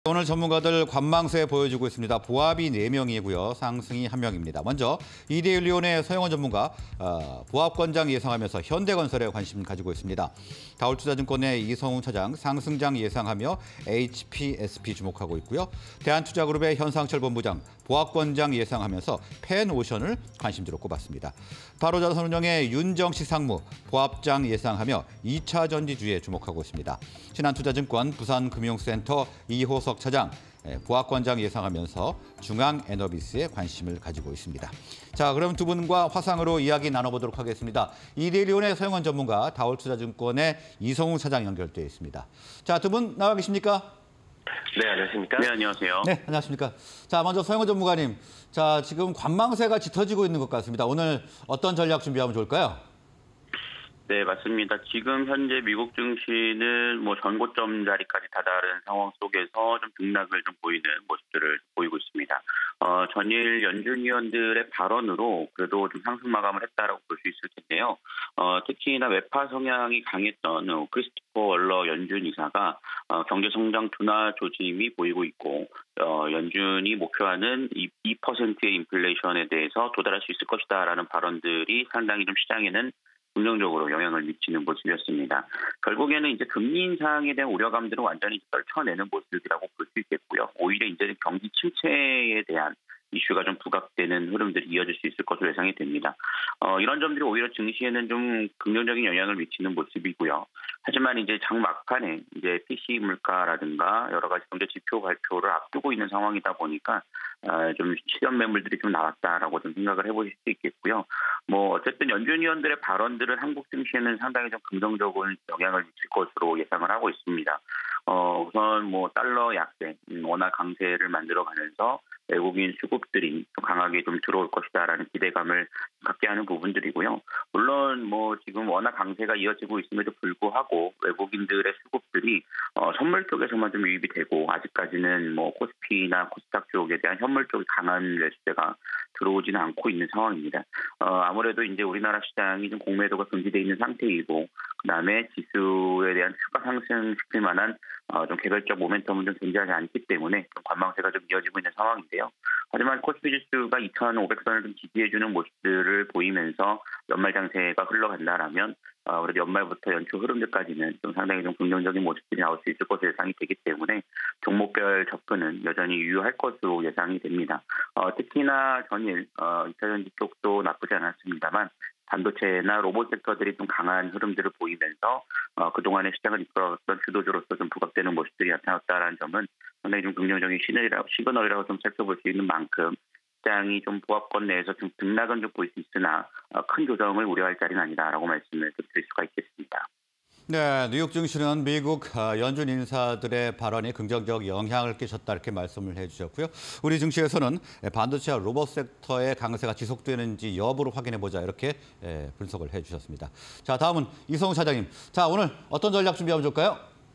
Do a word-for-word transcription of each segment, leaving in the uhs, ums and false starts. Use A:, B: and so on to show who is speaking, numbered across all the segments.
A: 오늘 전문가들 관망세 보여주고 있습니다. 보합이 네 명이고요. 상승이 한 명입니다. 먼저 이데일리온의 서영원 전문가 어, 보합권장 예상하면서 현대건설에 관심 가지고 있습니다. 다올투자증권의 이성훈 차장 상승장 예상하며 에이치피에스피 주목하고 있고요. 대한투자그룹의 현상철 본부장 보합권장 예상하면서 펜오션을 관심주로 꼽았습니다. 바로자산운용의 윤정식 상무 보합장 예상하며 이 차 전지주에 주목하고 있습니다. 신한투자증권 부산금융센터 이호석 차장 보합권장 예상하면서 중앙에너비스에 관심을 가지고 있습니다. 자, 그럼 두 분과 화상으로 이야기 나눠보도록 하겠습니다. 이데일리온의 서영원 전문가, 다올투자증권의 이성훈 차장 연결되어 있습니다. 자, 두 분 나와 계십니까?
B: 네, 안녕하십니까?
C: 네, 안녕하세요.
A: 네, 안녕하십니까? 자, 먼저 서영원 전문가님, 자, 지금 관망세가 짙어지고 있는 것 같습니다. 오늘 어떤 전략 준비하면 좋을까요?
C: 네, 맞습니다. 지금 현재 미국 증시는 뭐 전고점 자리까지 다다른 상황 속에서 좀 등락을 좀 보이는 모습들을 보이고 있습니다. 어, 전일 연준 위원들의 발언으로 그래도 좀 상승 마감을 했다라고 볼 수 있을 텐데요. 어, 특히나 외파 성향이 강했던 어, 크리스토퍼 월러 연준 이사가 어, 경제 성장 둔화 조짐이 보이고 있고 어, 연준이 목표하는 이 퍼센트의 인플레이션에 대해서 도달할 수 있을 것이다라는 발언들이 상당히 좀 시장에는 긍정적으로 영향을 미치는 모습이었습니다. 결국에는 이제 금리 인상에 대한 우려감들은 완전히 떨쳐내는 모습이라고 볼 수 있겠고요. 오히려 이제 경기 침체에 대한 이슈가 좀 부각되는 흐름들이 이어질 수 있을 것으로 예상이 됩니다. 어, 이런 점들이 오히려 증시에는 좀 긍정적인 영향을 미치는 모습이고요. 하지만 이제 장 막판에 이제 피씨 물가라든가 여러 가지 경제 지표 발표를 앞두고 있는 상황이다 보니까 어, 좀 실현 매물들이 좀 나왔다라고 좀 생각을 해보실 수 있겠고요. 뭐 어쨌든 연준 위원들의 발언들은 한국 증시에는 상당히 좀 긍정적인 영향을 미칠 것으로 예상을 하고 있습니다. 어, 우선 뭐 달러 약세, 음, 원화 강세를 만들어가면서 외국인 수급들이 좀 강하게 좀 들어올 것이다라는 기대감을 갖게 하는 부분들이고요. 물론 뭐 지금 워낙 강세가 이어지고 있음에도 불구하고 외국인들의 수급들이 어, 선물 쪽에서만 좀 유입이 되고 아직까지는 뭐 코스피나 코스닥 쪽에 대한 현물 쪽이 강한 매수세가 들어오지는 않고 있는 상황입니다. 어, 아무래도 이제 우리나라 시장이 좀 공매도가 금지되어 있는 상태이고 그다음에 지수에 대한 추가 상승시킬 만한 어, 좀 개별적 모멘텀은 좀 존재하지 않기 때문에 좀 관망세가 좀 이어지고 있는 상황인데요. 하지만 코스피 지수가 이천오백 선을 좀 지지해주는 모습들을 보이면서 연말 장세가 흘러간다라면 어, 그래도 연말부터 연초 흐름들까지는 좀 상당히 좀 긍정적인 모습들이 나올 수 있을 것으로 예상이 되기 때문에 종목별 접근은 여전히 유효할 것으로 예상이 됩니다. 어, 특히나 전일 어, 이 차 전지 쪽도 나쁘지 않았습니다만 반도체나 로봇 섹터들이 좀 강한 흐름들을 보이면서 어, 그동안의 시장을 이끌어왔던 주도주로서 좀 부각되는 모습들이 나타났다는 점은 상당히 좀 긍정적인 시그널이라고, 시그널이라고 좀 살펴볼 수 있는 만큼 시장이 좀 보합권 내에서 좀 등락은 좀 보일 수 있으나 어, 큰 조정을 우려할 자리는 아니다라고 말씀을 드릴 수가 있겠습니다.
A: 네, 뉴욕 증시는 미국 연준 인사들의 발언이 긍정적 영향을 끼쳤다 이렇게 말씀을 해주셨고요. 우리 증시에서는 반도체와 로봇 섹터의 강세가 지속되는지 여부를 확인해보자 이렇게 분석을 해주셨습니다. 자, 다음은 이성훈 차장님. 자, 오늘 어떤 전략 준비하면 좋을까요?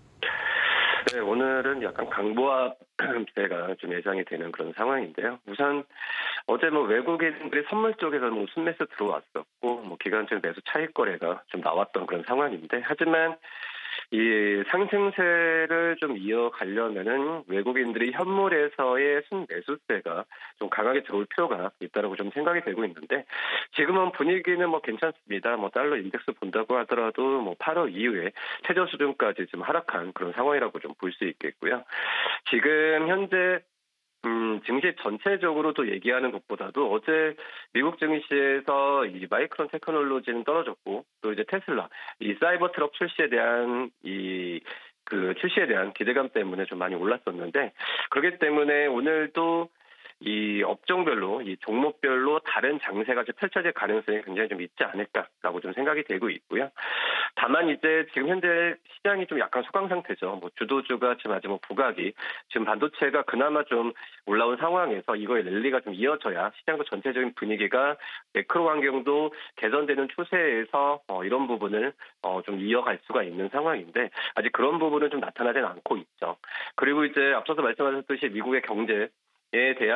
B: 네, 오늘은 약간 강보합세가 좀 예상이 되는 그런 상황인데요. 우선 어제 뭐 외국인들이 선물 쪽에서 뭐 순매수 들어왔었고, 뭐 기간적 매수 차익 거래가 좀 나왔던 그런 상황인데, 하지만 이 상승세를 좀 이어가려면은 외국인들이 현물에서의 순매수세가 좀 강하게 들어올 필요가 있다고 좀 생각이 되고 있는데 지금은 분위기는 뭐 괜찮습니다. 뭐 달러 인덱스 본다고 하더라도 뭐 팔월 이후에 최저 수준까지 좀 하락한 그런 상황이라고 좀 볼 수 있겠고요. 지금 현재 음, 증시 전체적으로도 얘기하는 것보다도 어제 미국 증시에서 이 마이크론 테크놀로지는 떨어졌고 또 이제 테슬라, 이 사이버 트럭 출시에 대한 이 그 출시에 대한 기대감 때문에 좀 많이 올랐었는데 그렇기 때문에 오늘도 이 업종별로, 이 종목별로 다른 장세가 펼쳐질 가능성이 굉장히 좀 있지 않을까라고 좀 생각이 되고 있고요. 다만 이제 지금 현재 시장이 좀 약간 소강 상태죠. 뭐 주도주가 지금 아직 뭐 부각이 지금 반도체가 그나마 좀 올라온 상황에서 이거의 랠리가 좀 이어져야 시장도 전체적인 분위기가 매크로 환경도 개선되는 추세에서 어, 이런 부분을 어, 좀 이어갈 수가 있는 상황인데 아직 그런 부분은 좀 나타나지는 않고 있죠. 그리고 이제 앞서서 말씀하셨듯이 미국의 경제 에 대한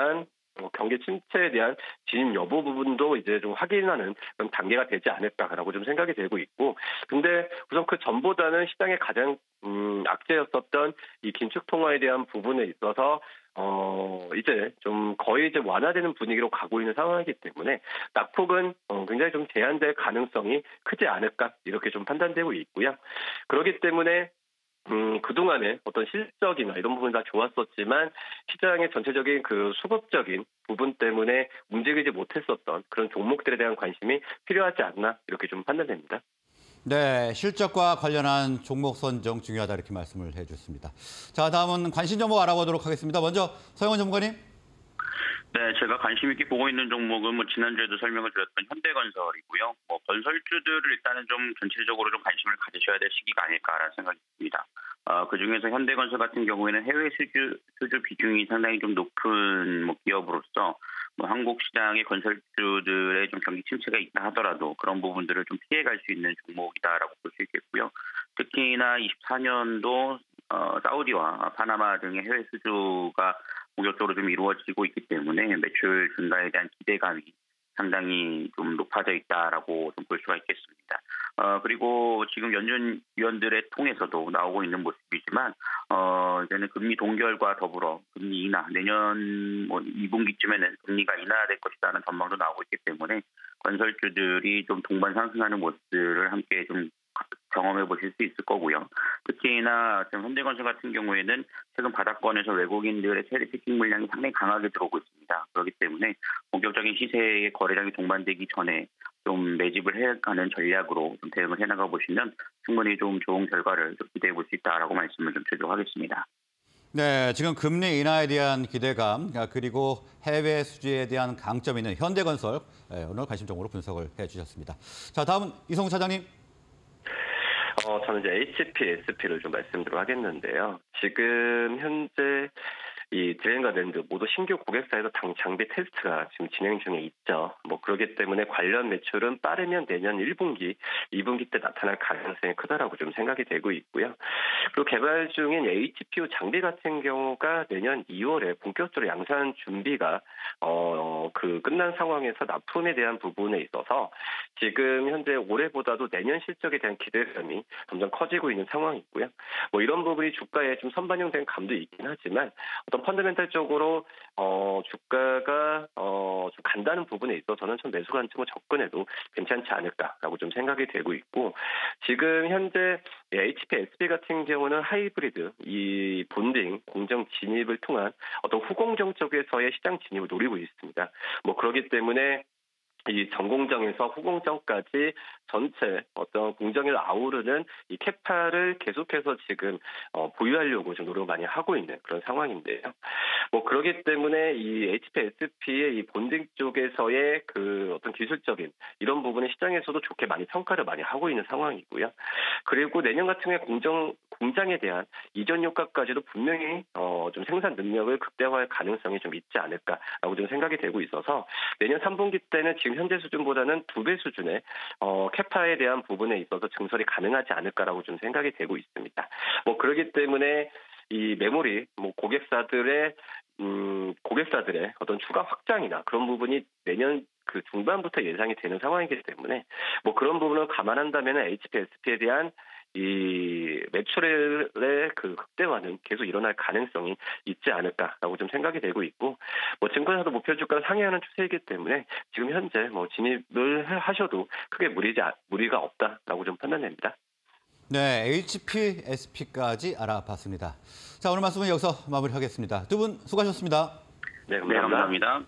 B: 어, 경기 침체에 대한 진입 여부 부분도 이제 좀 확인하는 그런 단계가 되지 않을까라고 좀 생각이 되고 있고, 근데 우선 그 전보다는 시장의 가장 음, 악재였었던 이 긴축 통화에 대한 부분에 있어서 어, 이제 좀 거의 이제 완화되는 분위기로 가고 있는 상황이기 때문에 낙폭은 어, 굉장히 좀 제한될 가능성이 크지 않을까 이렇게 좀 판단되고 있고요. 그렇기 때문에 음, 그동안에 어떤 실적이나 이런 부분 다 좋았었지만 시장의 전체적인 그 수급적인 부분 때문에 움직이지 못했었던 그런 종목들에 대한 관심이 필요하지 않나 이렇게 좀 판단됩니다.
A: 네, 실적과 관련한 종목 선정 중요하다 이렇게 말씀을 해주셨습니다. 자, 다음은 관심 종목 알아보도록 하겠습니다. 먼저 서영원 전문가님.
C: 네, 제가 관심 있게 보고 있는 종목은 뭐 지난주에도 설명을 드렸던 현대건설이고요. 뭐 건설주들을 일단은 좀 전체적으로 좀 관심을 가지셔야 될 시기가 아닐까라는 생각이 듭니다. 어, 그 중에서 현대건설 같은 경우에는 해외 수주, 수주 비중이 상당히 좀 높은 뭐 기업으로서 뭐 한국 시장의 건설주들의 좀 경기 침체가 있다 하더라도 그런 부분들을 좀 피해갈 수 있는 종목이다라고 볼 수 있겠고요. 특히나 이십사 년도 어, 사우디와 파나마 등의 해외 수주가 본격적으로 좀 이루어지고 있기 때문에 매출 증가에 대한 기대감이 상당히 좀 높아져 있다라고 좀 볼 수가 있겠습니다. 어, 그리고 지금 연준 위원들의 통에서도 나오고 있는 모습이지만, 어, 이제는 금리 동결과 더불어 금리 인하, 내년 뭐 이 분기쯤에는 금리가 인하될 것이라는 전망도 나오고 있기 때문에 건설주들이 좀 동반 상승하는 모습들을 함께 좀 경험해 보실 수 있을 거고요. 특히나 지금 현대건설 같은 경우에는 최근 바닥권에서 외국인들의 체리피킹 물량이 상당히 강하게 들어오고 있습니다. 그렇기 때문에 본격적인 시세의 거래량이 동반되기 전에 좀 매집을 해가는 전략으로 좀 대응을 해나가 보시면 충분히 좀 좋은 결과를 좀 기대해 볼 수 있다라고 말씀을 좀 드리도록 하겠습니다.
A: 네, 지금 금리 인하에 대한 기대감 그리고 해외 수주에 대한 강점 있는 현대건설 오늘 관심종으로 분석을 해주셨습니다. 자, 다음은 이성우 차장님.
B: 어, 저는 이제 에이치피, 에스피를 좀 말씀드리도록 하겠는데요. 지금 현재 이 드레인과 랜드 모두 신규 고객사에서 당 장비 테스트가 지금 진행 중에 있죠. 뭐 그렇기 때문에 관련 매출은 빠르면 내년 일 분기, 이 분기 때 나타날 가능성이 크다라고 좀 생각이 되고 있고요. 그리고 개발 중인 에이치피유 장비 같은 경우가 내년 이월에 본격적으로 양산 준비가 어, 그 끝난 상황에서 납품에 대한 부분에 있어서 지금 현재 올해보다도 내년 실적에 대한 기대감이 점점 커지고 있는 상황이고요. 뭐 이런 부분이 주가에 좀 선반영된 감도 있긴 하지만 어떤 펀더멘탈적으로 어, 주가가 어, 좀 간다는 부분에 있어서는 좀 매수 관점으로 접근해도 괜찮지 않을까라고 좀 생각이 되고 있고, 지금 현재 에이치피, 에스피 같은 경우는 하이브리드, 이 본딩 공정 진입을 통한 어떤 후공정 쪽에서의 시장 진입을 노리고 있습니다. 뭐 그렇기 때문에 이 전공정에서 후공정까지 전체 어떤 공정을 아우르는 이 캐파를 계속해서 지금 어, 보유하려고 좀 노력을 많이 하고 있는 그런 상황인데요. 뭐 그렇기 때문에 이 에이치피, 에스피의 이 본딩 쪽에서의 그 어떤 기술적인 이런 부분은 시장에서도 좋게 많이 평가를 많이 하고 있는 상황이고요. 그리고 내년 같은 경우에 공정 공장에 대한 이전 효과까지도 분명히 어, 좀 생산 능력을 극대화할 가능성이 좀 있지 않을까라고 좀 생각이 되고 있어서 내년 삼 분기 때는 지금 현재 수준보다는 두 배 수준의 어, 캐파에 대한 부분에 있어서 증설이 가능하지 않을까라고 좀 생각이 되고 있습니다. 뭐 그렇기 때문에 이 메모리 뭐 고객사들의 음, 고객사들의 어떤 추가 확장이나 그런 부분이 내년 그 중반부터 예상이 되는 상황이기 때문에 뭐 그런 부분을 감안한다면 에이치피, 에스피에 대한 이 매출의 그 극대화는 계속 일어날 가능성이 있지 않을까라고 좀 생각이 되고 있고, 뭐 증권사도 목표 주가를 상회하는 추세이기 때문에 지금 현재 뭐 진입을 하셔도 크게 무리지 무리가 없다라고 좀 판단됩니다.
A: 네, 에이치피, 에스피까지 알아봤습니다. 자, 오늘 말씀은 여기서 마무리하겠습니다. 두 분 수고하셨습니다.
B: 네, 감사합니다.
C: 네, 감사합니다.